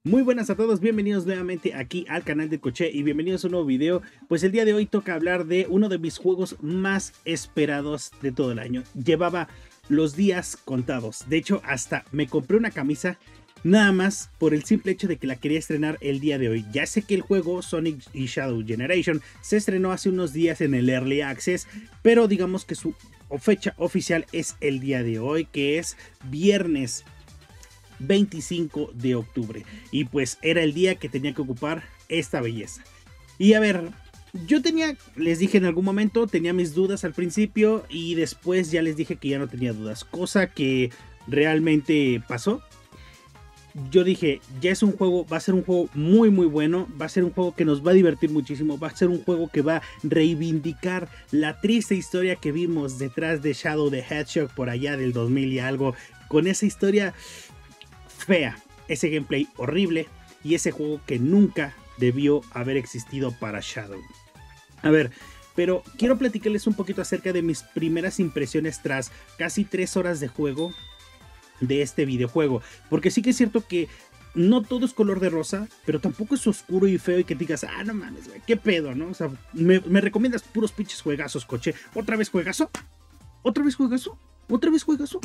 Muy buenas a todos, bienvenidos nuevamente aquí al canal de Coche y bienvenidos a un nuevo video. Pues el día de hoy toca hablar de uno de mis juegos más esperados de todo el año. Llevaba los días contados, de hecho hasta me compré una camisa nada más por el simple hecho de que la quería estrenar el día de hoy. Ya sé que el juego Sonic y Shadow Generation se estrenó hace unos días en el Early Access, pero digamos que su fecha oficial es el día de hoy, que es viernes 25 de octubre, y pues era el día que tenía que ocupar esta belleza. Y a ver, yo les dije en algún momento, tenía mis dudas al principio y después ya les dije que ya no tenía dudas, cosa que realmente pasó. Yo dije, ya es un juego, va a ser un juego muy bueno, va a ser un juego que nos va a divertir muchísimo, va a ser un juego que va a reivindicar la triste historia que vimos detrás de Shadow the Hedgehog por allá del 2000 y algo, con esa historia fea, ese gameplay horrible y ese juego que nunca debió haber existido para Shadow. A ver, pero quiero platicarles un poquito acerca de mis primeras impresiones tras casi 3 horas de juego de este videojuego, porque sí que es cierto que no todo es color de rosa, pero tampoco es oscuro y feo y que digas, ah, no mames, güey, qué pedo, ¿no? O sea, me recomiendas puros pinches juegazos, Coche. ¿Otra vez juegazo? ¿Otra vez juegazo? ¿Otra vez juegazo?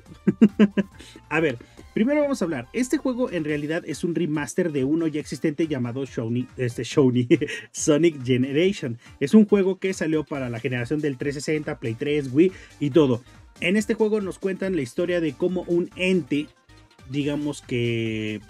A ver, primero vamos a hablar. Este juego en realidad es un remaster de uno ya existente llamado Sonic Generation. Es un juego que salió para la generación del 360, Play 3, Wii y todo. En este juego nos cuentan la historia de cómo un ente, digamos que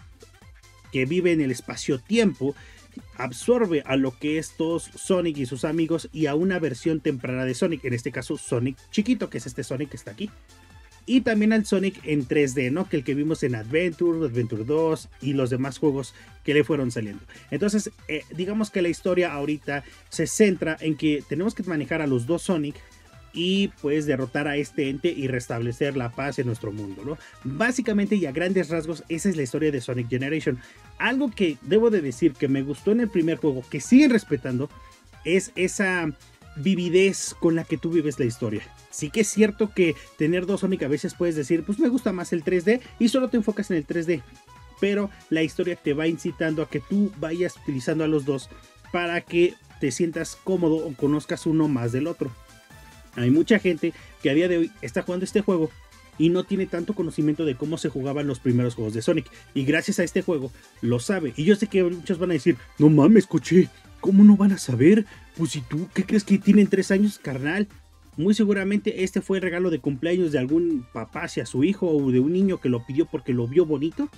vive en el espacio-tiempo, absorbe a lo que es todos Sonic y sus amigos y a una versión temprana de Sonic, en este caso Sonic chiquito, que es este Sonic que está aquí. Y también al Sonic en 3D, ¿no? Que el que vimos en Adventure 2 y los demás juegos que le fueron saliendo. Entonces, digamos que la historia ahorita se centra en que tenemos que manejar a los dos Sonic y pues derrotar a este ente y restablecer la paz en nuestro mundo, ¿no? Básicamente y a grandes rasgos esa es la historia de Sonic Generation. Algo que debo de decir que me gustó en el primer juego, que siguen respetando, es esa vividez con la que tú vives la historia. Sí que es cierto que tener dos Sonic a veces puedes decir, pues me gusta más el 3D y solo te enfocas en el 3D, pero la historia te va incitando a que tú vayas utilizando a los dos para que te sientas cómodo o conozcas uno más del otro. Hay mucha gente que a día de hoy está jugando este juego y no tiene tanto conocimiento de cómo se jugaban los primeros juegos de Sonic, y gracias a este juego lo sabe. Y yo sé que muchos van a decir, no mames, Coche, ¿cómo no van a saber? Pues si tú, ¿qué crees que tienen 3 años, carnal? Muy seguramente este fue el regalo de cumpleaños de algún papá hacia su hijo o de un niño que lo pidió porque lo vio bonito.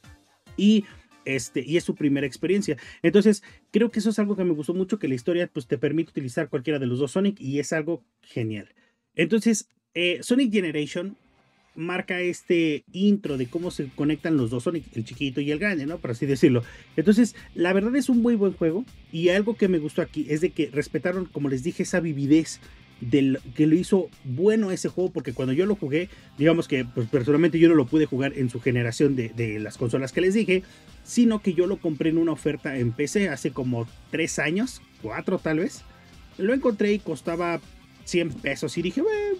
Y es su primera experiencia. Entonces, creo que eso es algo que me gustó mucho, que la historia pues, te permite utilizar cualquiera de los dos Sonic y es algo genial. Entonces, Sonic Generation marca este intro de cómo se conectan los dos Sonic, el chiquito y el grande, ¿no? Por así decirlo. Entonces, la verdad es un muy buen juego y algo que me gustó aquí es de que respetaron, como les dije, esa vividez que lo hizo bueno ese juego, porque cuando yo lo jugué, digamos que pues, personalmente yo no lo pude jugar en su generación de las consolas que les dije, sino que yo lo compré en una oferta en PC hace como 3 años, 4 tal vez. Lo encontré y costaba 100 pesos y dije,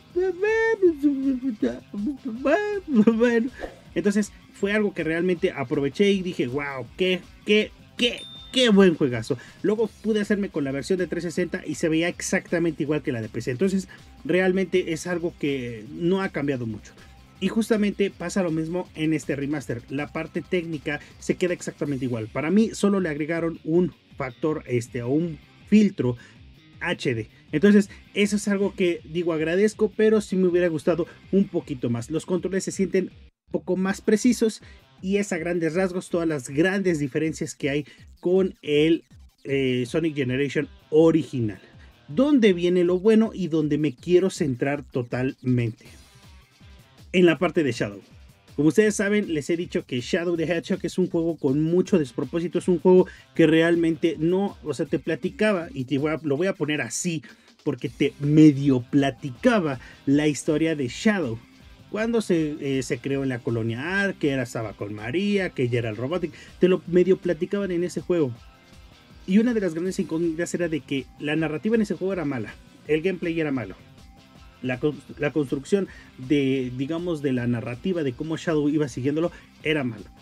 bueno. Entonces fue algo que realmente aproveché y dije, wow, qué buen juegazo. Luego pude hacerme con la versión de 360 y se veía exactamente igual que la de PC. Entonces realmente es algo que no ha cambiado mucho. Y justamente pasa lo mismo en este remaster. La parte técnica se queda exactamente igual. Para mí solo le agregaron un factor o un filtro HD. Entonces eso es algo que digo agradezco, pero sí me hubiera gustado un poquito más. Los controles se sienten un poco más precisos y es a grandes rasgos todas las grandes diferencias que hay con el Sonic Generation original. Donde viene lo bueno y donde me quiero centrar totalmente. En la parte de Shadow. Como ustedes saben, les he dicho que Shadow the Hedgehog es un juego con mucho despropósito, es un juego que realmente no, o sea, te platicaba, y lo voy a poner así, porque te medio platicaba la historia de Shadow. Cuando se creó en la colonia Ark, que estaba con María, que ya era el Robotic, te lo medio platicaban en ese juego. Y una de las grandes incógnitas era de que la narrativa en ese juego era mala, el gameplay era malo. La construcción de, digamos, de la narrativa de cómo Shadow iba siguiéndolo era malo.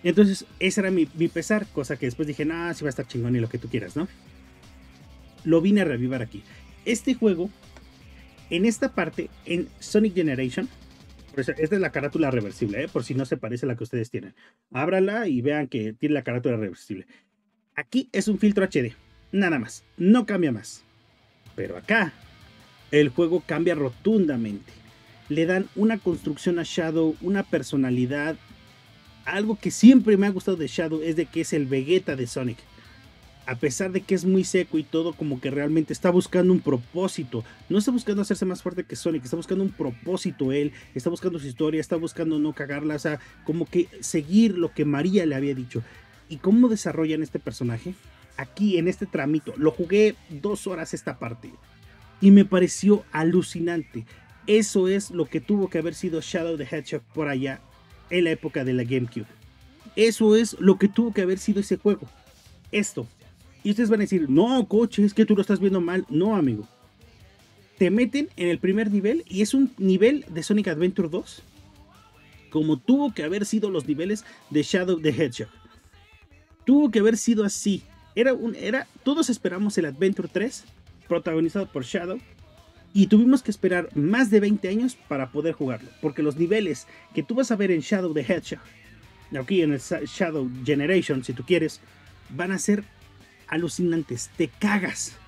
Entonces, ese era mi pesar, cosa que después dije, nah, sí va a estar chingón y lo que tú quieras, ¿no? Lo vine a revivar aquí. Este juego, en esta parte, en Sonic Generation, esta es la carátula reversible, por si no se parece a la que ustedes tienen. Ábrala y vean que tiene la carátula reversible. Aquí es un filtro HD, nada más, no cambia más. Pero acá, el juego cambia rotundamente. Le dan una construcción a Shadow, una personalidad. Algo que siempre me ha gustado de Shadow es de que es el Vegeta de Sonic. A pesar de que es muy seco y todo, como que realmente está buscando un propósito. No está buscando hacerse más fuerte que Sonic, está buscando un propósito él, está buscando su historia, está buscando no cagarla, o sea, como que seguir lo que María le había dicho. ¿Y cómo desarrollan este personaje? Aquí, en este tramito, lo jugué 2 horas esta parte y me pareció alucinante. Eso es lo que tuvo que haber sido Shadow the Hedgehog por allá en la época de la GameCube. Eso es lo que tuvo que haber sido ese juego. Esto. Y ustedes van a decir, no, coche, es que tú lo estás viendo mal. No, amigo. Te meten en el primer nivel y es un nivel de Sonic Adventure 2 como tuvo que haber sido los niveles de Shadow the Hedgehog. Tuvo que haber sido así. Todos esperamos el Adventure 3 protagonizado por Shadow y tuvimos que esperar más de 20 años para poder jugarlo, porque los niveles que tú vas a ver en Shadow the Hedgehog, aquí en el Shadow Generation, si tú quieres, van a ser alucinantes. Te cagas.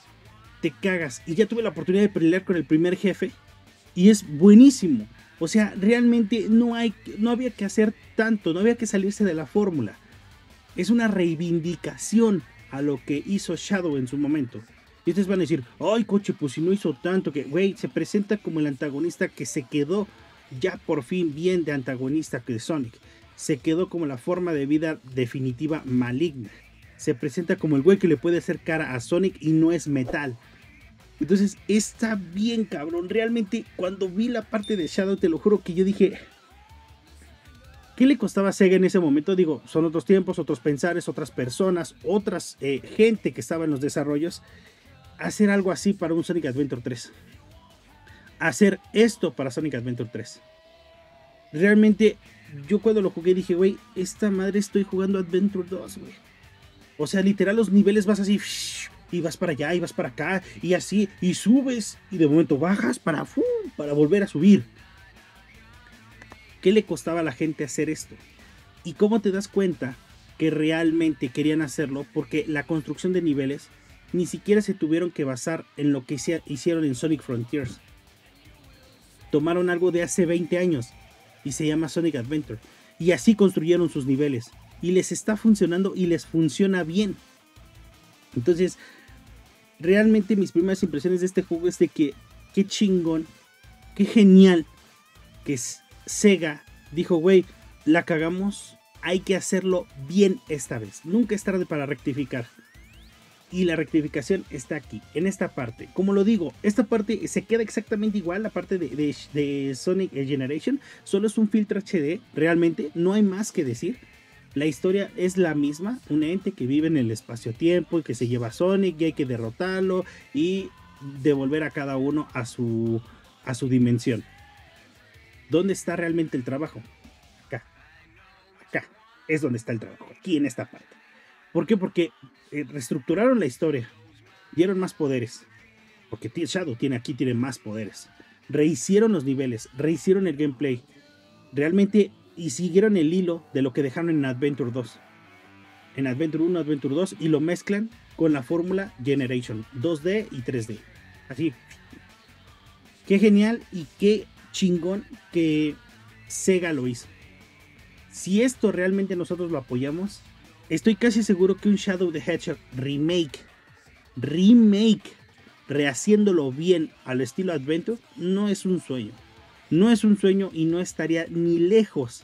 Y ya tuve la oportunidad de pelear con el primer jefe y es buenísimo. O sea, realmente no había que hacer tanto, no había que salirse de la fórmula. Es una reivindicación a lo que hizo Shadow en su momento. Y ustedes van a decir, ay, coche, pues si no hizo tanto, que, güey, se presenta como el antagonista que se quedó ya por fin bien de antagonista que de Sonic. Se quedó como la forma de vida definitiva maligna. Se presenta como el güey que le puede hacer cara a Sonic y no es metal. Entonces está bien cabrón. Realmente cuando vi la parte de Shadow, te lo juro que yo dije, ¿qué le costaba a Sega en ese momento? Digo, son otros tiempos, otros pensares, otras personas, otras gente que estaba en los desarrollos. Hacer algo así para un Sonic Adventure 3. Hacer esto para Sonic Adventure 3. Realmente, yo cuando lo jugué dije, güey, esta madre estoy jugando Adventure 2, güey. O sea, literal los niveles vas así, y vas para allá, y vas para acá, y así, y subes, y de momento bajas para volver a subir. ¿Qué le costaba a la gente hacer esto? ¿Y cómo te das cuenta que realmente querían hacerlo? Porque la construcción de niveles ni siquiera se tuvieron que basar en lo que hicieron en Sonic Frontiers. Tomaron algo de hace 20 años y se llama Sonic Adventure. Y así construyeron sus niveles. Y les está funcionando y les funciona bien. Entonces, realmente mis primeras impresiones de este juego es de que qué chingón, qué genial que Sega dijo, güey, la cagamos, hay que hacerlo bien esta vez. Nunca es tarde para rectificar. Y la rectificación está aquí, en esta parte. Como lo digo, esta parte se queda exactamente igual, la parte de Sonic Generation. Solo es un filtro HD, realmente, no hay más que decir. La historia es la misma, un ente que vive en el espacio-tiempo y que se lleva a Sonic y hay que derrotarlo y devolver a cada uno a su dimensión. ¿Dónde está realmente el trabajo? Acá es donde está el trabajo, aquí en esta parte. ¿Por qué? Porque reestructuraron la historia, dieron más poderes, porque Shadow tiene más poderes. Rehicieron los niveles, rehicieron el gameplay, realmente, y siguieron el hilo de lo que dejaron en Adventure 2. En Adventure 1, Adventure 2, y lo mezclan con la fórmula Generation, 2D y 3D. Así. Qué genial y qué chingón que Sega lo hizo. Si esto realmente nosotros lo apoyamos, estoy casi seguro que un Shadow the Hedgehog remake, rehaciéndolo bien al estilo Adventure, no es un sueño. No es un sueño y no estaría ni lejos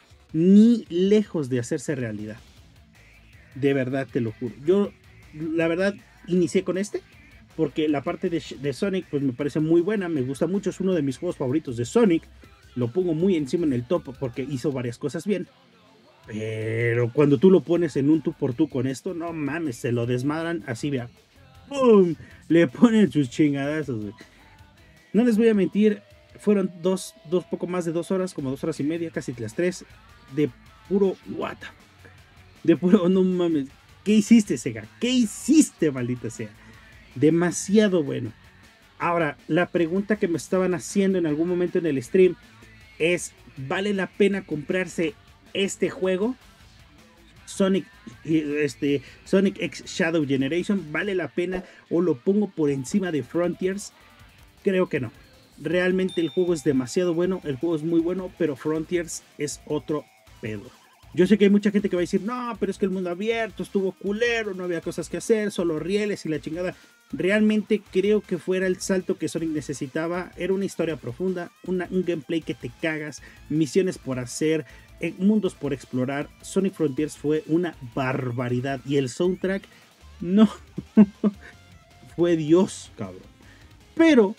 de hacerse realidad. De verdad te lo juro. Yo, la verdad, inicié con este porque la parte de Sonic pues me parece muy buena, me gusta mucho, es uno de mis juegos favoritos de Sonic. Lo pongo muy encima en el top porque hizo varias cosas bien. Pero cuando tú lo pones en un tú por tú con esto, no mames, se lo desmadran así, vea. ¡Pum! Le ponen sus chingadazos, güey. No les voy a mentir, fueron poco más de 2 horas, como 2 horas y media, casi las 3, de puro what the fuck, de puro no mames. ¿Qué hiciste, Sega? ¿Qué hiciste, maldita sea? Demasiado bueno. Ahora, la pregunta que me estaban haciendo en algún momento en el stream es, ¿vale la pena comprarse este juego? Sonic X Shadow Generation, ¿vale la pena o lo pongo por encima de Frontiers? Creo que no. Realmente el juego es demasiado bueno, el juego es muy bueno, pero Frontiers es otro pedo. Yo sé que hay mucha gente que va a decir, no, pero es que el mundo abierto estuvo culero, no había cosas que hacer, solo rieles y la chingada. Realmente creo que fuera el salto que Sonic necesitaba. Era una historia profunda, un gameplay que te cagas, misiones por hacer, mundos por explorar. Sonic Frontiers fue una barbaridad y el soundtrack, no, fue Dios, cabrón. Pero,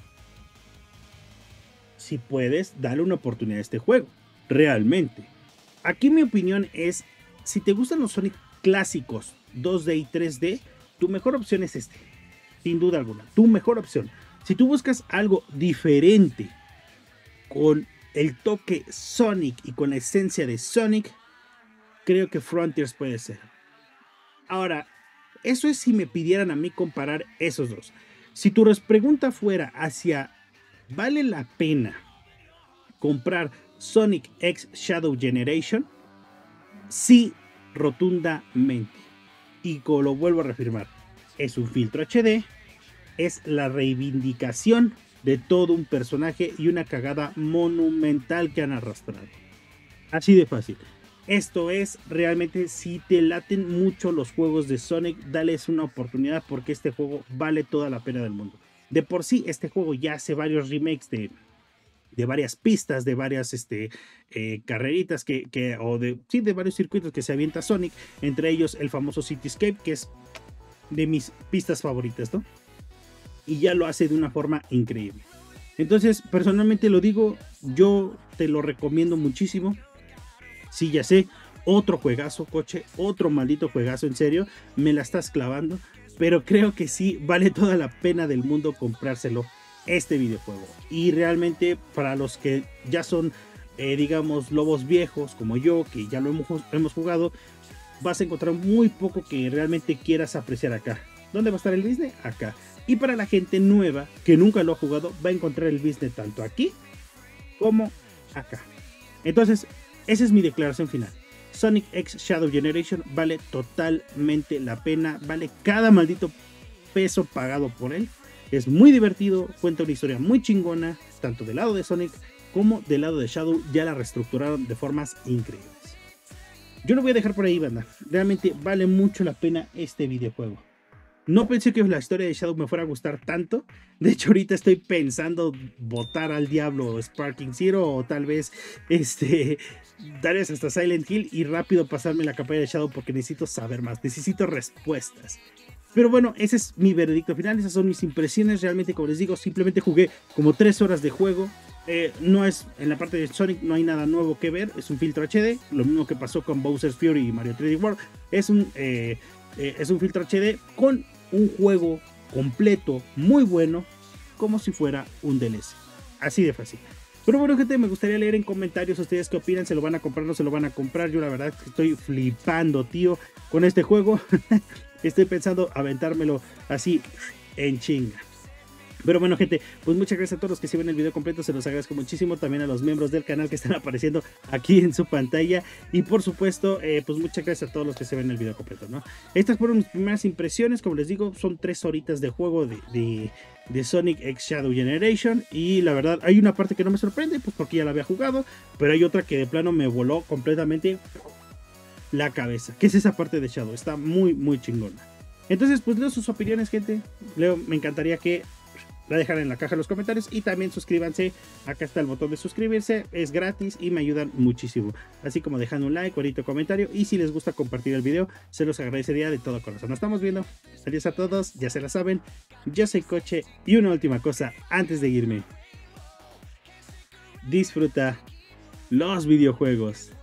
si puedes, dale una oportunidad a este juego, realmente. Aquí mi opinión es, si te gustan los Sonic clásicos 2D y 3D, tu mejor opción es este. Sin duda alguna, tu mejor opción. Si tú buscas algo diferente, con el toque Sonic y con la esencia de Sonic, creo que Frontiers puede ser. Ahora, eso es si me pidieran a mí comparar esos dos. Si tu pregunta fuera hacia, ¿vale la pena comprar Sonic X Shadow Generation? Sí, rotundamente. Y como lo vuelvo a reafirmar, es un filtro HD, es la reivindicación de todo un personaje y una cagada monumental que han arrastrado. Así de fácil. Esto es realmente, si te laten mucho los juegos de Sonic, dales una oportunidad porque este juego vale toda la pena del mundo. De por sí, este juego ya hace varios remakes de varias pistas, de varias carreritas de varios circuitos que se avienta Sonic, entre ellos el famoso Cityscape, que es de mis pistas favoritas, ¿no? Y ya lo hace de una forma increíble. Entonces, personalmente lo digo, yo te lo recomiendo muchísimo. Sí, ya sé, otro juegazo, coche, otro maldito juegazo, en serio, me la estás clavando, pero creo que sí vale toda la pena del mundo comprárselo, este videojuego. Y realmente para los que ya son, digamos, lobos viejos como yo, que ya lo hemos jugado, vas a encontrar muy poco que realmente quieras apreciar acá. ¿Dónde va a estar el business? Acá. Y para la gente nueva que nunca lo ha jugado, va a encontrar el business tanto aquí como acá. Entonces, esa es mi declaración final. Sonic X Shadow Generation vale totalmente la pena, vale cada maldito peso pagado por él. Es muy divertido, cuenta una historia muy chingona, tanto del lado de Sonic como del lado de Shadow. Ya la reestructuraron de formas increíbles. Yo lo voy a dejar por ahí, banda. Realmente vale mucho la pena este videojuego. No pensé que la historia de Shadow me fuera a gustar tanto. De hecho, ahorita estoy pensando botar al diablo Sparking Zero, o tal vez hasta Silent Hill y rápido pasarme la campaña de Shadow porque necesito saber más, necesito respuestas. Pero bueno, ese es mi veredicto final, esas son mis impresiones. Realmente, como les digo, simplemente jugué como 3 horas de juego. No es, en la parte de Sonic no hay nada nuevo que ver, es un filtro HD, lo mismo que pasó con Bowser's Fury y Mario 3D World. Es un filtro HD con un juego completo, muy bueno, como si fuera un DLC. Así de fácil. Pero bueno, gente, me gustaría leer en comentarios ustedes qué opinan, se lo van a comprar, no se lo van a comprar. Yo la verdad que estoy flipando, tío, con este juego. Estoy pensando aventármelo así en chinga. Pero bueno, gente, pues muchas gracias a todos los que se ven el video completo, se los agradezco muchísimo, también a los miembros del canal que están apareciendo aquí en su pantalla, y por supuesto, pues muchas gracias a todos los que se ven el video completo, ¿no? Estas fueron mis primeras impresiones, como les digo, son 3 horitas de juego de Sonic X Shadow Generation, y la verdad, hay una parte que no me sorprende, pues porque ya la había jugado, pero hay otra que de plano me voló completamente la cabeza, que es esa parte de Shadow, está muy, muy chingona. Entonces, pues leo sus opiniones, gente, me encantaría que la dejan en la caja de los comentarios y también suscríbanse. Acá está el botón de suscribirse, es gratis y me ayudan muchísimo, así como dejando un like, bonito comentario, y si les gusta compartir el video, se los agradecería de todo corazón. Nos estamos viendo, adiós a todos, ya se la saben, yo soy Coche, y una última cosa antes de irme: disfruta los videojuegos.